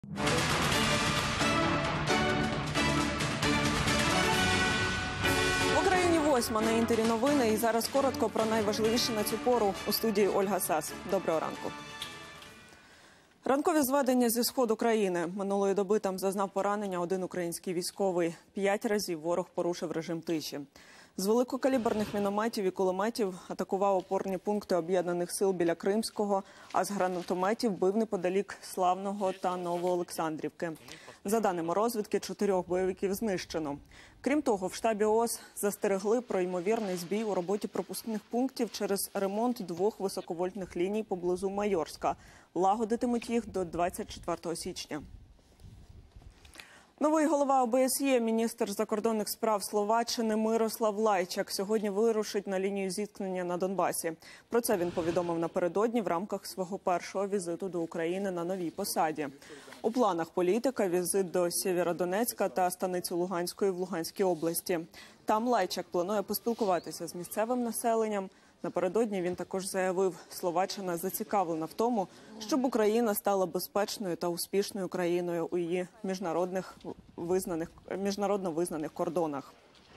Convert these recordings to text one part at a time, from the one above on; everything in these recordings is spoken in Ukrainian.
В Україні 8 на Інтері новини. І зараз коротко про найважливіше на цю пору. У студії Ольга Сас. Доброго ранку. Ранкові зведення зі сходу країни. Минулої доби там зазнав поранення один український військовий. 5 разів ворог порушив режим тиші. З великокаліберних мінометів і кулеметів атакував опорні пункти Об'єднаних сил біля Кримського, а з гранатометів бив неподалік Славного та Новоолександрівки. За даними розвідки, 4 бойовиків знищено. Крім того, в штабі ООС застерегли про ймовірний збій у роботі пропускних пунктів через ремонт 2 високовольтних ліній поблизу Майорська. Лагодитимуть їх до 24 січня. Новий голова ОБСЄ, міністр закордонних справ Словаччини Мирослав Лайчак, сьогодні вирушить на лінію зіткнення на Донбасі. Про це він повідомив напередодні в рамках свого першого візиту до України на новій посаді. У планах політика – візит до Сєвєродонецька та станиці Луганської в Луганській області. Там Лайчак планує поспілкуватися з місцевим населенням. Напередодні він також заявив, Словаччина зацікавлена в тому, щоб Україна стала безпечною та успішною країною у її міжнародно визнаних кордонах.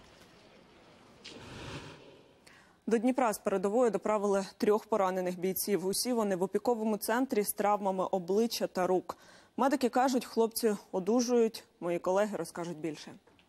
До Дніпра з передової доправили 3 поранених бійців. Усі вони в опіковому центрі з травмами обличчя та рук. Медики кажуть, хлопці одужують. Мої колеги розкажуть більше.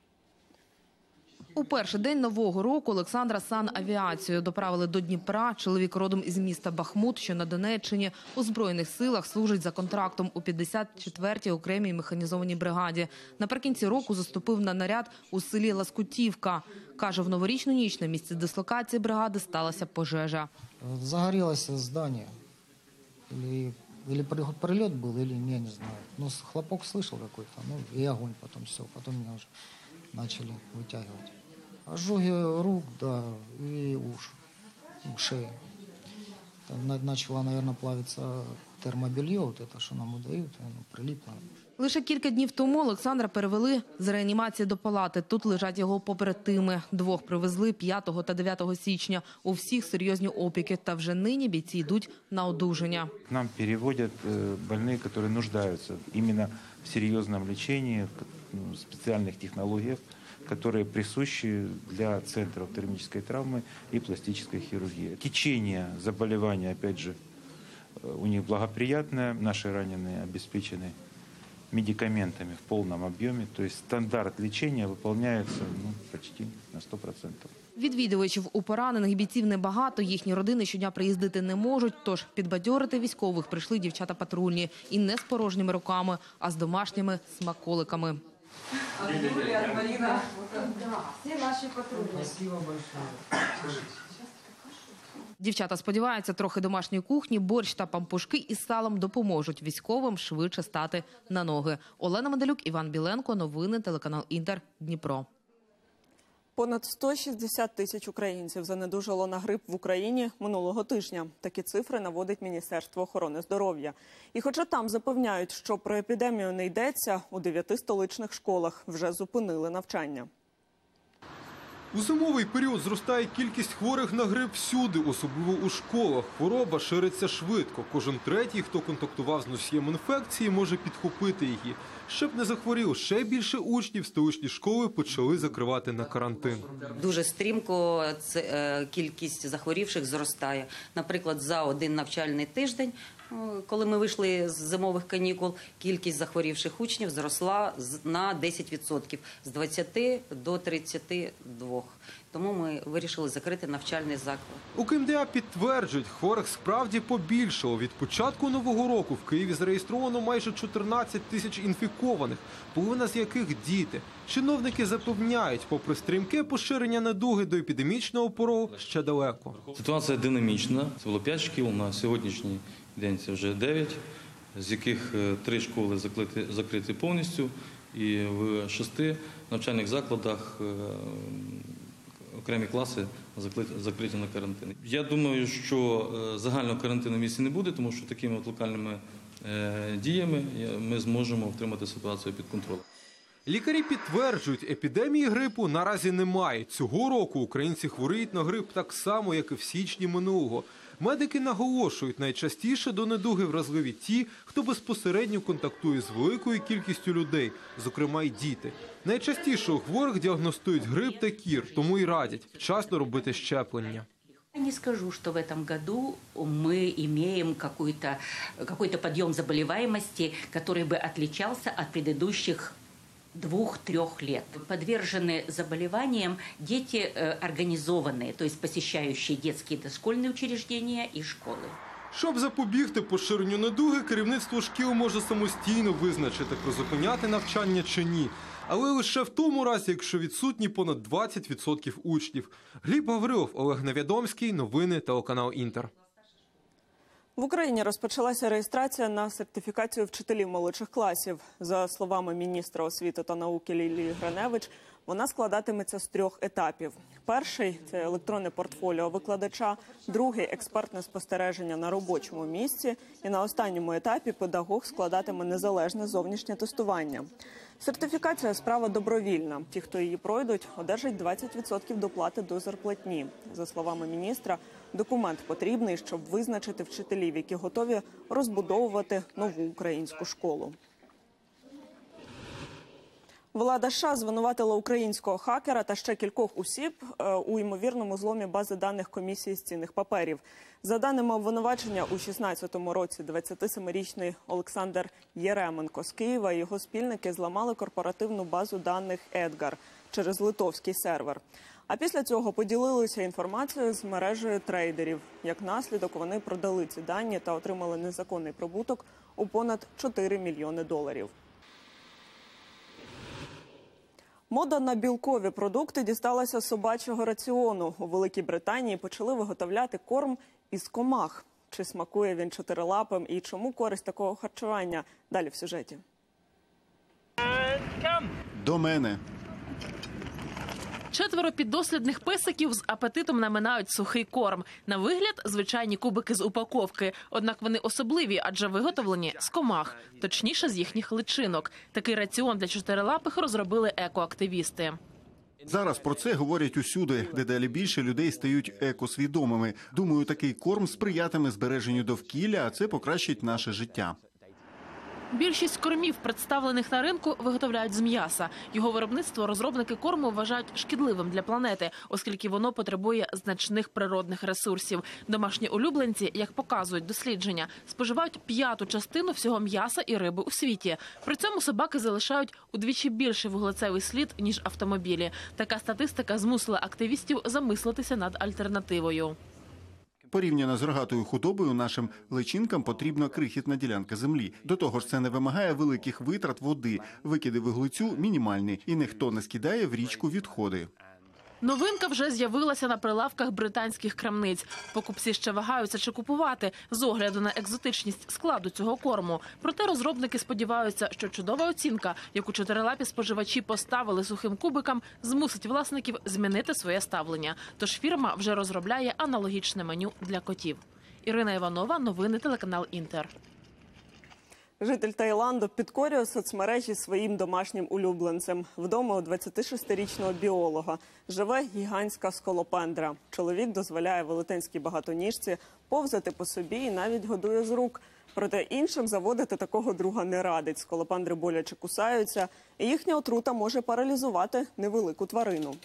У перший день Нового року Олександра санавіацією доправили до Дніпра. Чоловік родом із міста Бахмут, що на Донеччині, у Збройних силах служить за контрактом у 54-й окремій механізованій бригаді. Наприкінці року заступив на наряд у селі Ласкутівка. Каже, в новорічну ніч на місці дислокації бригади сталася пожежа. Загорілося здання. Или прилет был, или я не знаю. Ну, хлопок слышал какой-то, ну и огонь потом все. Потом меня уже начали вытягивать. Ожоги рук, да, и шеи. Там начало, наверное, плавиться термобелье, вот это, что нам выдают, оно прилипло. Лише кілька днів тому Олександра перевели з реанімації до палати. Тут лежать його побратими. 2 привезли 5 та 9 січня. У всіх серйозні опіки. Та вже нині бійці йдуть на одужання. К нам переводят больные, которые нуждаются именно в серьезном лечении, в специальных технологиях, которые присущи для центров термической травмы и пластической хирургии. Течение заболевания, опять же, у них благоприятное. Наши раненые обеспечены медикаментами в полном объеме. То есть стандарт лечения выполняется почти на 100%. Відвідувачів у поранених бійців небагато, їхні родини щодня приїздити не можуть, тож підбадьорити військових прийшли дівчата патрульні. І не з порожніми руками, а з домашніми смаколиками. Марина, всі наші патрульні. Дівчата сподіваються, трохи домашньої кухні, борщ та пампушки із салом допоможуть військовим швидше стати на ноги. Олена Медалюк, Іван Біленко. Новини, телеканал Інтер, Дніпро. Понад 160 тисяч українців занедужало на грип в Україні минулого тижня. Такі цифри наводить Міністерство охорони здоров'я. І хоча там запевняють, що про епідемію не йдеться, у 9 столичних школах вже зупинили навчання. У зимовий період зростає кількість хворих на грип всюди, особливо у школах. Хвороба шириться швидко. Кожен третій, хто контактував з носієм інфекції, може підхопити її. Щоб не захворів, ще більше учнів столичні школи почали закривати на карантин. Дуже стрімко кількість захворівших зростає. Наприклад, за один навчальний тиждень, коли ми вийшли з зимових канікул, кількість захворівших учнів зросла на 10%, з 20 до 32. Тому ми вирішили закрити навчальний заклад. У КМДА підтверджують, хворих справді побільшало. Від початку Нового року в Києві зареєстровано майже 14 тисяч інфікованих, половина з яких діти. Чиновники запевняють, попри стрімке поширення недуги до епідемічного порогу ще далеко. Ситуація динамічна. Це було 5 шкіл, на сьогоднішній день це вже 9, з яких 3 школи закриті повністю, і в 6 навчальних закладах окремі класи закриті на карантин. Я думаю, що загального карантину в місті не буде, тому що такими локальними діями ми зможемо втримати ситуацію під контролем. Лікарі підтверджують, епідемії грипу наразі немає. Цього року українці хворіють на грип так само, як і в січні минулого. Медики наголошують, найчастіше до недуги вразливі ті, хто безпосередньо контактує з великою кількістю людей, зокрема й діти. Найчастіше у хворих діагностують грип та кір, тому й радять вчасно робити щеплення. Не скажу, что в этом году мы имеем какой-то подъем заболеваемости, который бы отличался от предыдущих 2-3 лет. Подвержены заболеваниям дети организованные, то есть посещающие детские дошкольные учреждения и школы. Щоб запобігти поширенню недуги, керівництво шкіл може самостійно визначити, призупиняти навчання чи ні. Але лише в тому разі, якщо відсутні понад 20% учнів. Гліб Гаврилов, Олег Невідомський, новини, телеканал «Інтер». В Україні розпочалася реєстрація на сертифікацію вчителів молодших класів. За словами міністра освіти та науки Лілії Гриневич, вона складатиметься з 3 етапів. Перший – це електронне портфоліо викладача, другий – експертне спостереження на робочому місці, і на останньому етапі педагог складатиме незалежне зовнішнє тестування. Сертифікація – справа добровільна. Ті, хто її пройдуть, одержать 20% доплати до зарплатні. За словами міністра, документ потрібний, щоб визначити вчителів, які готові розбудовувати нову українську школу. Влада США звинуватила українського хакера та ще кількох осіб у ймовірному зломі бази даних комісії з цінних паперів. За даними обвинувачення, у 2016 році 27-річний Олександр Єременко з Києва і його спільники зламали корпоративну базу даних «Едгар» через литовський сервер. А після цього поділилися інформацією з мережею трейдерів. Як наслідок, вони продали ці дані та отримали незаконний прибуток у понад $4 мільйони. Мода на білкові продукти дісталася собачого раціону. У Великій Британії почали виготовляти корм із комах. Чи смакує він чотирилапим і чому користь такого харчування? Далі в сюжеті. До мене. 4 піддослідних песиків з апетитом наминають сухий корм. На вигляд – звичайні кубики з упаковки. Однак вони особливі, адже виготовлені з комах. Точніше, з їхніх личинок. Такий раціон для чотирилапих розробили екоактивісти. Зараз про це говорять усюди. Дедалі більше людей стають екосвідомими. Думаю, такий корм сприятиме збереженню довкілля, а це покращить наше життя. Більшість кормів, представлених на ринку, виготовляють з м'яса. Його виробництво розробники корму вважають шкідливим для планети, оскільки воно потребує значних природних ресурсів. Домашні улюбленці, як показують дослідження, споживають 1/5 частину всього м'яса і риби у світі. При цьому собаки залишають удвічі більший вуглецевий слід, ніж автомобілі. Така статистика змусила активістів замислитися над альтернативою. Порівняно з рогатою худобою нашим личинкам потрібна крихітна ділянка землі. До того ж, це не вимагає великих витрат води. Викиди вуглецю мінімальні, і ніхто не скидає в річку відходи. Новинка вже з'явилася на прилавках британських крамниць. Покупці ще вагаються, чи купувати, з огляду на екзотичність складу цього корму. Проте розробники сподіваються, що чудова оцінка, яку чотирилапі споживачі поставили сухим кубикам, змусить власників змінити своє ставлення. Тож фірма вже розробляє аналогічне меню для котів. Ірина Іванова, новини, телеканал «Інтер». Житель Таїланду підкорює соцмережі своїм домашнім улюбленцем. Вдома у 26-річного біолога живе гігантська сколопендра. Чоловік дозволяє велетенській багатоніжці повзати по собі і навіть годує з рук. Проте іншим заводити такого друга не радить. Сколопендри боляче кусаються, і їхня отрута може паралізувати невелику тварину.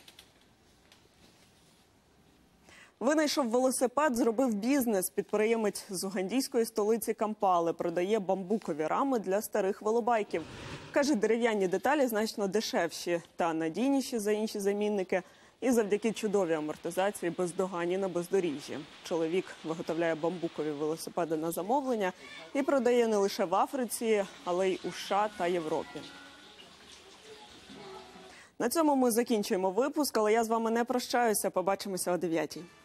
Винайшов велосипед, зробив бізнес. Підприємець з угандійської столиці Кампали продає бамбукові рами для старих велобайків. Каже, дерев'яні деталі значно дешевші та надійніші за інші замінники. І завдяки чудовій амортизації бездоганні на бездоріжжі. Чоловік виготовляє бамбукові велосипеди на замовлення і продає не лише в Африці, але й у США та Європі. На цьому ми закінчуємо випуск, але я з вами не прощаюся. Побачимося о 9-й.